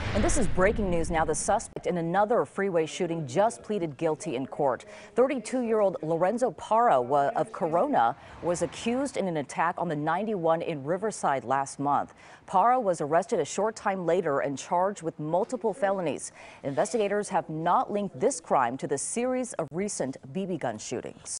And this is breaking news now. The suspect in another freeway shooting just pleaded guilty in court. 32-year-old Lorenzo Parra of Corona was accused in an attack on the 91 in Riverside last month. Parra was arrested a short time later and charged with multiple felonies. Investigators have not linked this crime to the series of recent BB gun shootings.